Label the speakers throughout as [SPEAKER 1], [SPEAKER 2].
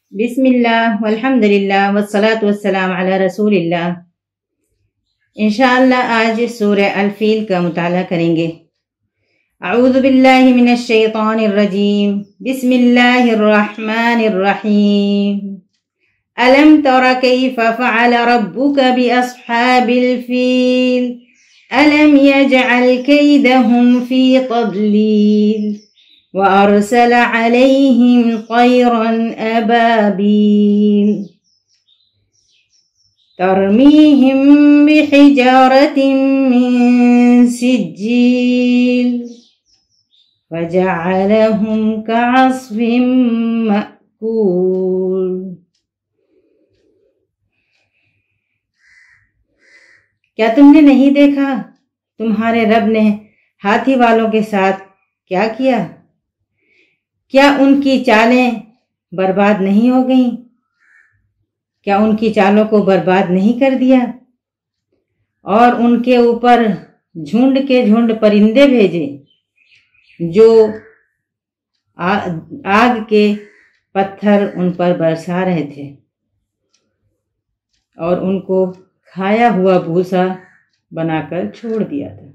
[SPEAKER 1] بسم اللہ والحمد للہ والصلاة والسلام علی رسول اللہ۔ انشاءاللہ آج سورہ الفیل کا مطالعہ کریں گے۔ اعوذ باللہ من الشیطان الرجیم، بسم اللہ الرحمن الرحیم۔ الم تر کیف فعل ربک باصحاب الفیل الم یجعل کیدہم فی تضلیل وأرسل عليهم طيرا أبابيل ترميهم بحجارة من سجيل فجعلهم كعصف مأكول۔ کیا تم نے نہیں دیکھا تمہارے رب نے ہاتھی والوں کے ساتھ کیا کیا؟ کیا ان کی چالیں برباد نہیں ہو گئیں؟ کیا ان کی چالوں کو برباد نہیں کر دیا؟ اور ان کے اوپر جھنڈ کے جھنڈ پرندے بھیجے جو آگ کے پتھر ان پر برسا رہے تھے اور ان کو کھایا ہوا بھوسا بنا کر چھوڑ دیا تھا۔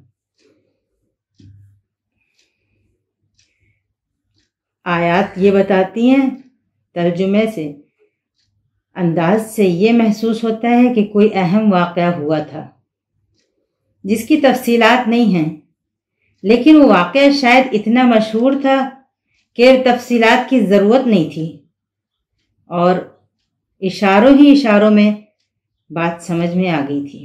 [SPEAKER 1] آیات یہ بتاتی ہیں، ترجمے سے انداز سے یہ محسوس ہوتا ہے کہ کوئی اہم واقعہ ہوا تھا جس کی تفصیلات نہیں ہیں، لیکن وہ واقعہ شاید اتنا مشہور تھا کہ تفصیلات کی ضرورت نہیں تھی اور اشاروں ہی اشاروں میں بات سمجھ میں آ گئی تھی۔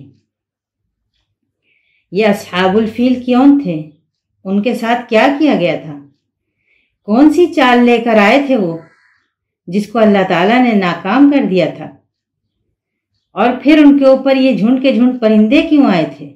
[SPEAKER 1] یہ اصحاب الفیل کون تھے؟ ان کے ساتھ کیا کیا گیا تھا؟ کون سی چال لے کر آئے تھے وہ جس کو اللہ تعالیٰ نے ناکام کر دیا تھا؟ اور پھر ان کے اوپر یہ جھنڈ کے جھنڈ پرندے کیوں آئے تھے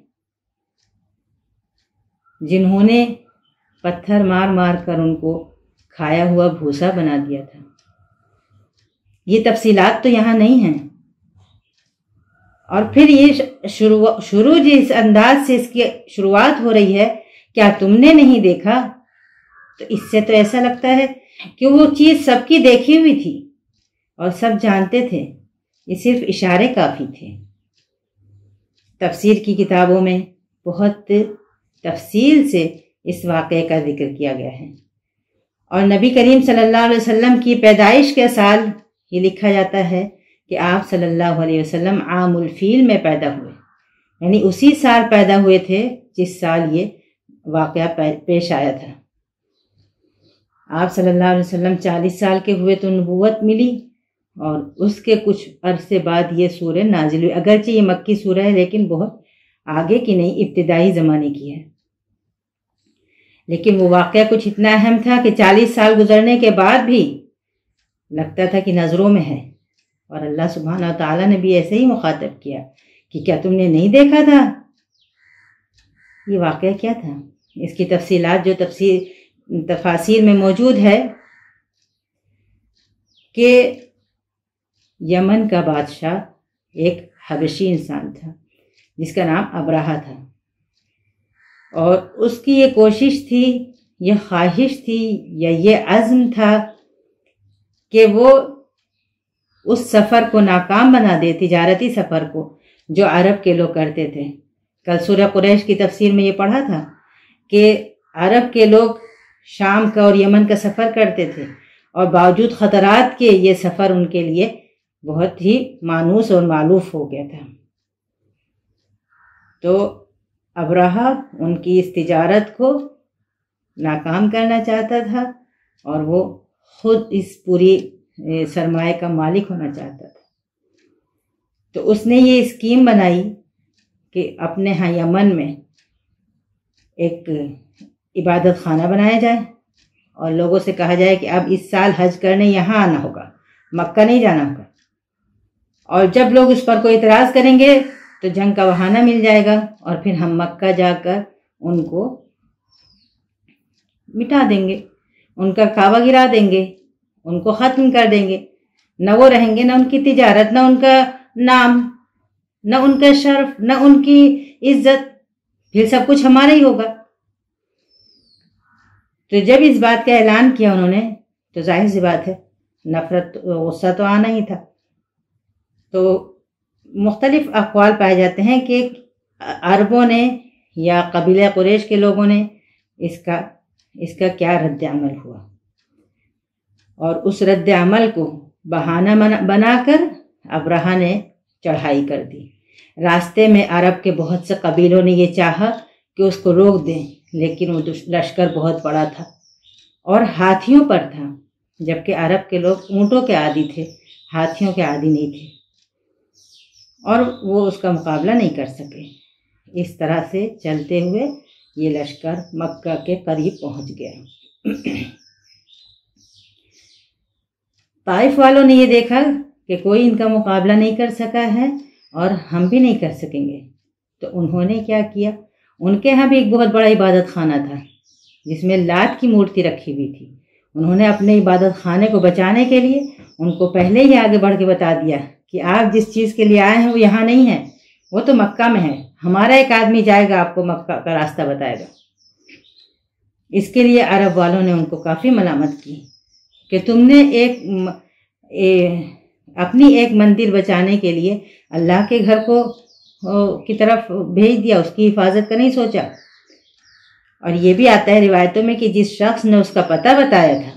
[SPEAKER 1] جنہوں نے پتھر مار مار کر ان کو کھایا ہوا بھوسا بنا دیا تھا؟ یہ تفصیلات تو یہاں نہیں ہیں۔ اور پھر یہ شروع جس انداز سے اس کی شروعات ہو رہی ہے، کیا تم نے نہیں دیکھا؟ تو اس سے تو ایسا لگتا ہے کہ وہ چیز سب کی دیکھی ہوئی تھی اور سب جانتے تھے، یہ صرف اشارے کافی تھے۔ تفسیر کی کتابوں میں بہت تفصیل سے اس واقعے کا ذکر کیا گیا ہے، اور نبی کریم صلی اللہ علیہ وسلم کی پیدائش کے سال یہ لکھا جاتا ہے کہ آپ صلی اللہ علیہ وسلم عام الفیل میں پیدا ہوئے، یعنی اسی سال پیدا ہوئے تھے جس سال یہ واقعہ پیش آیا تھا۔ آپ صلی اللہ علیہ وسلم 40 سال کے ہوئے تو نبوت ملی، اور اس کے کچھ عرصے بعد یہ سورہ نازل ہوئی۔ اگرچہ یہ مکی سورہ ہے لیکن بہت آگے کی نہیں، ابتدائی زمانے کی ہے، لیکن وہ واقعہ کچھ اتنا اہم تھا کہ 40 سال گزرنے کے بعد بھی لگتا تھا کہ نظروں میں ہے، اور اللہ سبحانہ و تعالیٰ نے بھی ایسے ہی مخاطب کیا کہ کیا تم نے نہیں دیکھا تھا؟ یہ واقعہ کیا تھا؟ اس کی تفصیلات جو تفاسیر میں موجود ہے کہ یمن کا بادشاہ ایک حبشی انسان تھا جس کا نام ابرہہ تھا، اور اس کی یہ کوشش تھی، یہ خواہش تھی، یا یہ عزم تھا کہ وہ اس سفر کو ناکام بنا دے، تجارتی سفر کو جو عرب کے لوگ کرتے تھے۔ کل سورہ قریش کی تفسیر میں یہ پڑھا تھا کہ عرب کے لوگ شام کا اور یمن کا سفر کرتے تھے، اور باوجود خطرات کے یہ سفر ان کے لیے بہت ہی مانوس اور مألوف ہو گیا تھا۔ تو ابرہہ ان کی اس تجارت کو ناکام کرنا چاہتا تھا، اور وہ خود اس پوری سرمایہ کا مالک ہونا چاہتا تھا۔ تو اس نے یہ اسکیم بنائی کہ اپنے ہاں یمن میں ایک عبادت خانہ بنایا جائے، اور لوگوں سے کہا جائے کہ اب اس سال حج کرنے یہاں آنا ہوگا، مکہ نہیں جانا ہوگا، اور جب لوگ اس پر کوئی اعتراض کریں گے تو جنگ کا بہانہ مل جائے گا، اور پھر ہم مکہ جا کر ان کو مٹا دیں گے، ان کا کعبہ گرا دیں گے، ان کو ختم کر دیں گے، نہ وہ رہیں گے، نہ ان کی تجارت، نہ ان کا نام، نہ ان کا شرف، نہ ان کی عزت، پھر سب کچھ ہمارا ہی ہوگا۔ تو جب اس بات کا اعلان کیا انہوں نے تو ظاہر سی بات ہے नफरत गुस्सा तो आना ही था। तो मुख्तलिफ अक़वाल पाए जाते हैं कि अरबों ने या कबीला कुरैश के लोगों ने इसका क्या रद्द अमल हुआ, और उस रद्द अमल को बहाना बनाकर अब्राहा ने चढ़ाई कर दी। रास्ते में अरब के बहुत से कबीलों ने ये चाहा कि उसको रोक दें, लेकिन वो लश्कर बहुत बड़ा था और हाथियों पर था, जबकि अरब के लोग ऊँटों के आदी थे, हाथियों के आदी नहीं थे, और वो उसका मुकाबला नहीं कर सके। इस तरह से चलते हुए ये लश्कर मक्का के करीब पहुंच गया। ताइफ वालों ने ये देखा कि कोई इनका मुकाबला नहीं कर सका है और हम भी नहीं कर सकेंगे, तो उन्होंने क्या किया, उनके यहाँ भी एक बहुत बड़ा इबादत खाना था जिसमें लात की मूर्ति रखी हुई थी। उन्होंने अपने इबादत खाने को बचाने के लिए उनको पहले ही आगे बढ़ के बता दिया कि आप जिस चीज़ के लिए आए हैं वो यहाँ नहीं है, वो तो मक्का में है, हमारा एक आदमी जाएगा, आपको मक्का का रास्ता बताएगा। इसके लिए अरब वालों ने उनको काफ़ी मलामत की कि तुमने अपनी एक मंदिर बचाने के लिए अल्लाह के घर को की तरफ भेज दिया, उसकी हिफाजत का नहीं सोचा। और ये भी आता है रिवायतों में कि जिस शख्स ने उसका पता बताया था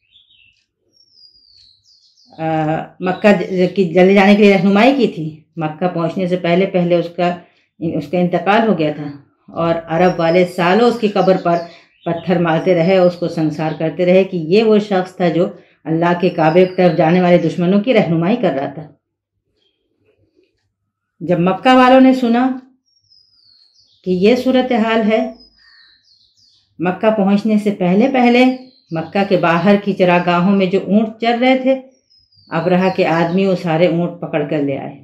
[SPEAKER 1] मक्का की जले जाने के लिए रहनुमाई की थी, मक्का पहुंचने से पहले पहले उसका इंतकाल हो गया था, और अरब वाले सालों उसकी कब्र पर पत्थर मारते रहे, उसको संसार करते रहे कि ये वो शख्स था जो अल्लाह के काबे की तरफ जाने वाले दुश्मनों की रहनुमाई कर रहा था। जब मक्का वालों ने सुना कि ये सूरत हाल है, मक्का पहुंचने से पहले पहले मक्का के बाहर की चरागाहों में जो ऊंट चल रहे थे, अब्राहा के आदमी वो सारे ऊंट पकड़ कर ले आए,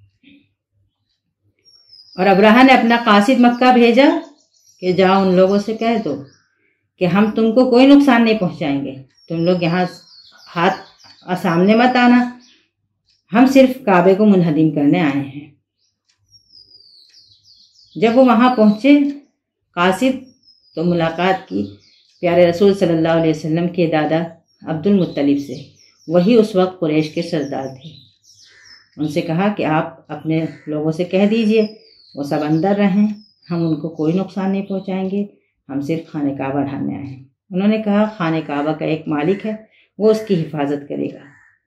[SPEAKER 1] और अब्राहा ने अपना कासिद मक्का भेजा कि जाओ उन लोगों से कह दो कि हम तुमको कोई नुकसान नहीं पहुंचाएंगे, तुम लोग यहाँ हाथ सामने मत आना, हम सिर्फ काबे को मुनहदिम करने आए हैं। जब वो वहाँ पहुँचे कासिद, तो मुलाकात की प्यारे रसूल सल्लल्लाहु अलैहि वसल्लम के दादा अब्दुल मुत्तलिब से। वही उस वक्त कुरैश के सरदार थे। उनसे कहा कि आप अपने लोगों से कह दीजिए वो सब अंदर रहें, हम उनको कोई नुकसान नहीं पहुंचाएंगे, हम सिर्फ खाने काबा ढाने आए हैं। उन्होंने कहा खाने काबा का एक मालिक है, वो उसकी हिफाजत करेगा।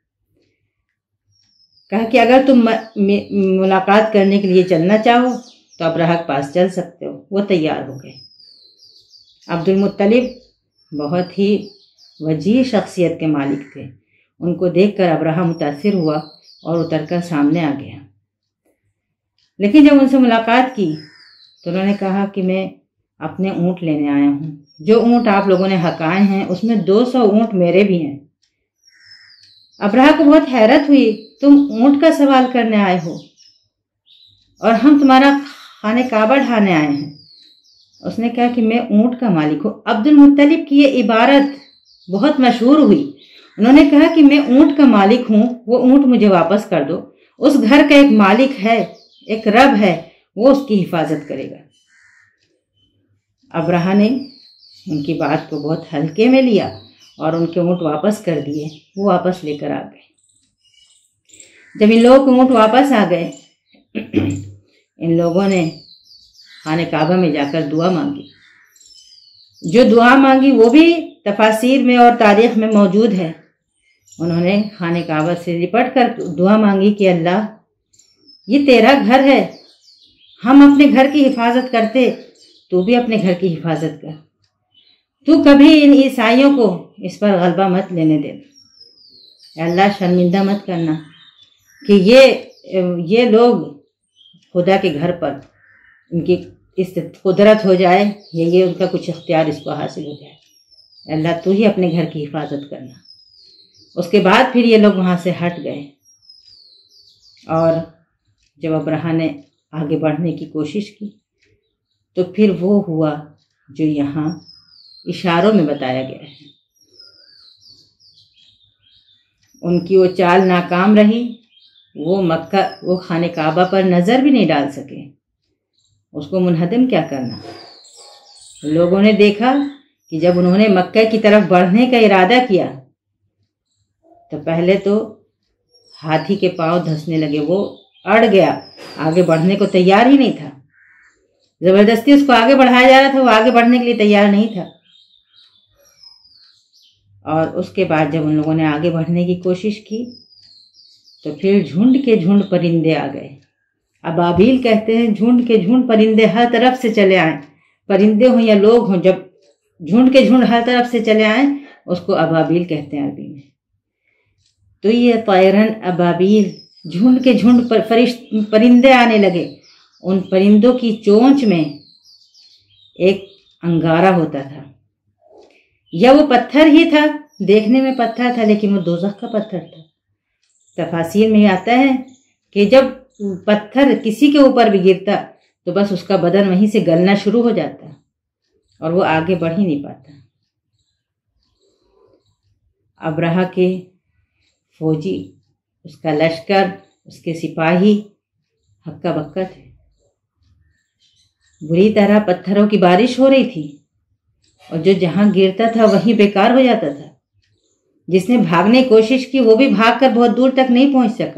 [SPEAKER 1] कहा कि अगर तुम मुलाकात करने के लिए चलना चाहो तो अब्राहा के पास चल सकते हो। वो तैयार हो गए। अब्दुल मुत्तलिब बहुत ही वजीह शख्सियत के मालिक थे। उनको देखकर अब्राहा मुतासिर हुआ और उतरकर सामने आ गया। लेकिन जब उनसे मुलाकात की तो उन्होंने कहा कि मैं अपने ऊँट लेने आया हूँ, जो ऊँट आप लोगों ने हकाए हैं उसमें 200 ऊँट मेरे भी हैं। अब्राहा को बहुत हैरत हुई, तुम ऊँट का सवाल करने आए हो और हम तुम्हारा खाने काबा ढाने आए हैं। उसने कहा कि मैं ऊँट का मालिक हूँ। अब्दुल मुत्तलिब की ये इबारत बहुत मशहूर हुई। उन्होंने कहा कि मैं ऊँट का मालिक हूँ, वो ऊँट मुझे वापस कर दो। उस घर का एक मालिक है, एक रब है, वो उसकी हिफाजत करेगा। अब्राहा ने उनकी बात को बहुत हल्के में लिया और उनके ऊँट वापस कर दिए। वो वापस लेकर आ गए। जब इन लोगों के ऊँट वापस आ गए, इन लोगों ने खाने काबा में जाकर दुआ मांगी। जो दुआ मांगी वो भी तफासीर में और तारीख में मौजूद है। उन्होंने खाने काबा से लिपट कर दुआ मांगी कि अल्लाह, ये तेरा घर है, हम अपने घर की हिफाजत करते, तू भी अपने घर की हिफाजत कर। तू कभी इन ईसाइयों को इस पर गलबा मत लेने दे। अल्लाह, शर्मिंदा मत करना कि ये लोग खुदा के घर पर इनकी इस कुदरत हो जाए या ये उनका कुछ इख्तियार इसको हासिल हो जाए। अल्लाह, तू ही अपने घर की हिफाजत करना। उसके बाद फिर ये लोग वहाँ से हट गए और जब अब्राहा ने आगे बढ़ने की कोशिश की तो फिर वो हुआ जो यहाँ इशारों में बताया गया है। उनकी वो चाल नाकाम रही। वो खाने काबा पर नज़र भी नहीं डाल सके। उसको मुनहदम क्या करना। लोगों ने देखा कि जब उन्होंने मक्का की तरफ बढ़ने का इरादा किया تو پہلے تو ہاتھی کے پاؤں دھسنے لگے، وہ اڑ گیا، آگے بڑھنے کو تیار ہی نہیں تھا، زبردستی اس کو آگے بڑھایا جا رہا تھا، وہ آگے بڑھنے کے لیے تیار نہیں تھا۔ اور اس کے بعد جب ان لوگوں نے آگے بڑھنے کی کوشش کی تو پھر جھنڈ کے جھنڈ پرندے آ گئے۔ ابابیل کہتے ہیں جھنڈ کے جھنڈ پرندے ہر طرف سے چلے آئیں، پرندے ہوں یا لوگ ہوں، جب جھنڈ کے جھنڈ ہر طرف سے چلے آئیں اس کو ابابیل کہتے ہیں عربی میں۔ تو یہ طیرن ابابیل، جھنڈ کے جھنڈ پرندے آنے لگے۔ ان پرندوں کی چونچ میں ایک انگارہ ہوتا تھا، یا وہ پتھر ہی تھا، دیکھنے میں پتھر تھا لیکن وہ دوزخ کا پتھر تھا۔ تفاسیر میں آتا ہے کہ جب پتھر کسی کے اوپر بھی گرتا تو بس اس کا بدن وہیں سے گلنا شروع ہو جاتا اور وہ آگے بڑھ ہی نہیں پاتا۔ ابرہہ کے فوجی، اس کا لشکر، اس کے سپاہی ہکا بکا تھے، بری طرح پتھروں کی بارش ہو رہی تھی اور جو جہاں گرتا تھا وہیں بیکار ہو جاتا تھا۔ جس نے بھاگنے کی کوشش کی وہ بھی بھاگ کر بہت دور تک نہیں پہنچ سکا،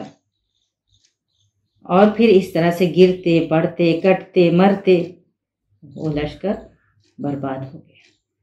[SPEAKER 1] اور پھر اس طرح سے گرتے پڑتے کٹتے مرتے وہ لشکر برباد ہو گیا،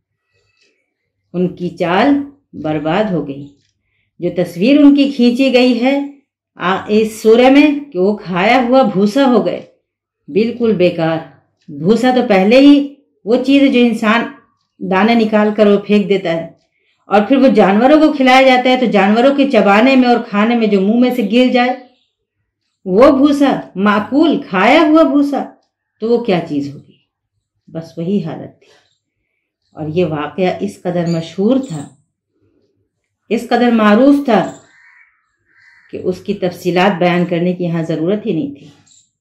[SPEAKER 1] ان کی چال برباد ہو گئی۔ جو تصویر ان کی کھینچی گئی ہے اس سورہ میں کہ وہ کھایا ہوا بھوسا ہو گئے، بالکل بیکار۔ بھوسا تو پہلے ہی وہ چیز ہے جو انسان دانے نکال کر وہ پھینک دیتا ہے، اور پھر وہ جانوروں کو کھلایا جاتا ہے تو جانوروں کے چبانے میں اور کھانے میں جو منہ میں سے گر جائے وہ بھوسا، معقول کھایا ہوا بھوسا، تو وہ کیا چیز ہوگی؟ بس وہی حالت تھی۔ اور یہ واقعہ اس قدر مشہور تھا، اس قدر معروف تھا کہ اس کی تفصیلات بیان کرنے کی یہاں ضرورت ہی نہیں تھی۔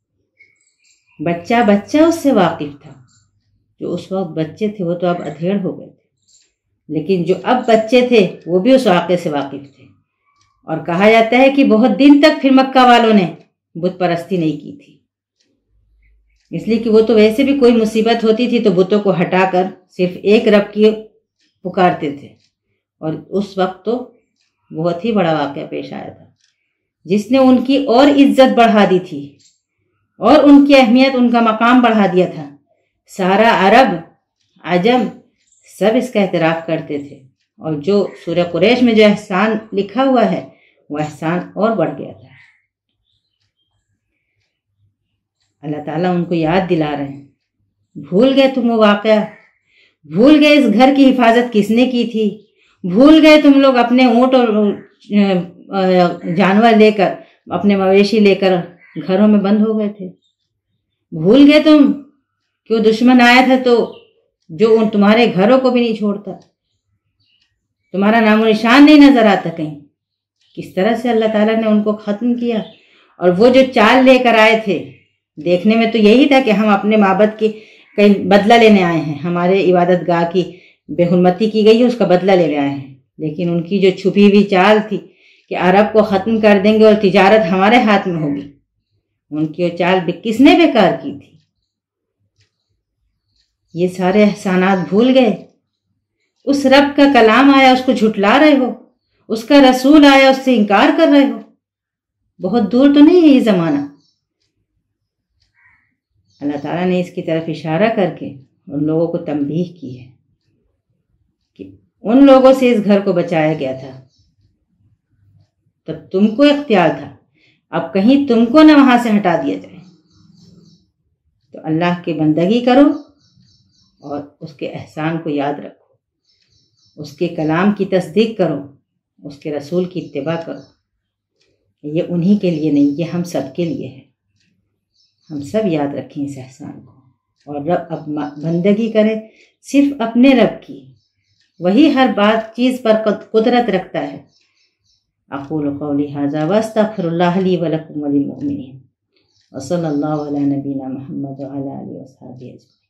[SPEAKER 1] بچہ بچہ اس سے واقف تھا، جو اس وقت بچے تھے وہ تو اب ادھیڑ ہو گئے تھے، لیکن جو اب بچے تھے وہ بھی اس واقعے سے واقف تھے۔ اور کہا جاتا ہے کہ بہت دن تک پھر مکہ والوں نے بت پرستی نہیں کی تھی، اس لیے کہ وہ تو ویسے بھی کوئی مصیبت ہوتی تھی تو بتوں کو ہٹا کر صرف ایک رب کی پکارتے تھے، اور اس وقت تو بہت ہی بڑا واقعہ پیش آیا تھا جس نے ان کی اور عزت بڑھا دی تھی اور ان کی اہمیت، ان کا مقام بڑھا دیا تھا۔ سارا عرب عجم سب اس کا اعتراف کرتے تھے، اور جو سورہ قریش میں جو احسان لکھا ہوا ہے وہ احسان اور بڑھ گیا تھا۔ اللہ تعالیٰ ان کو یاد دلا رہے ہیں، بھول گئے تم وہ واقعہ، بھول گئے اس گھر کی حفاظت کس نے کی تھی، بھول گئے تم لوگ اپنے اونٹ اور جانور لے کر، اپنے مویشی لے کر گھروں میں بند ہو گئے تھے، بھول گئے تم کہ وہ دشمن آیا تھا تو جو ان تمہارے گھروں کو بھی نہیں چھوڑتا، تمہارا نام و نشان نہیں نظر آتا کہیں۔ کس طرح سے اللہ تعالیٰ نے ان کو ختم کیا، اور وہ جو چال لے کر آئے تھے دیکھنے میں تو یہی تھا کہ ہم اپنے معبد کی کہیں بدلہ لینے آئے ہیں، ہمارے عبادت گاہ کی بے حرمتی کی گئی ہے اس کا بدلہ لینے آئے ہیں، لیکن ان کی جو چھپی ہوئی چال تھی کہ عرب کو ختم کر دیں گے اور تجارت ہمارے ہاتھ میں ہوگی، ان کی وہ چال کس نے بیکار کی تھی؟ یہ سارے احسانات بھول گئے؟ اس رب کا کلام آیا اس کو جھٹلا رہے ہو، اس کا رسول آیا اس سے انکار کر رہے ہو۔ بہت دور تو نہیں ہے یہ زمانہ۔ اللہ تعالیٰ نے اس کی طرف اشارہ کر کے ان لوگوں کو تنبیہ کی ہے کہ ان لوگوں سے اس گھر کو بچایا گیا تھا، تب تم کو اختیار تھا، اب کہیں تم کو نہ وہاں سے ہٹا دیا جائے۔ تو اللہ کی بندگی کرو اور اس کے احسان کو یاد رکھو، اس کے کلام کی تصدیق کرو، اس کے رسول کی اتباع کرو۔ یہ انہی کے لیے نہیں، یہ ہم سب کے لیے ہے۔ ہم سب یاد رکھیں اس احسان کو، اور رب اب بندگی کریں صرف اپنے رب کی، وہی ہر بات چیز پر قدرت رکھتا ہے۔ اقول قولی ھذا واستغفر اللہ لی ولکم وللمؤمنین، وصلی اللہ علی نبینا محمد وعلی آلہ وصحبہ اجمعین۔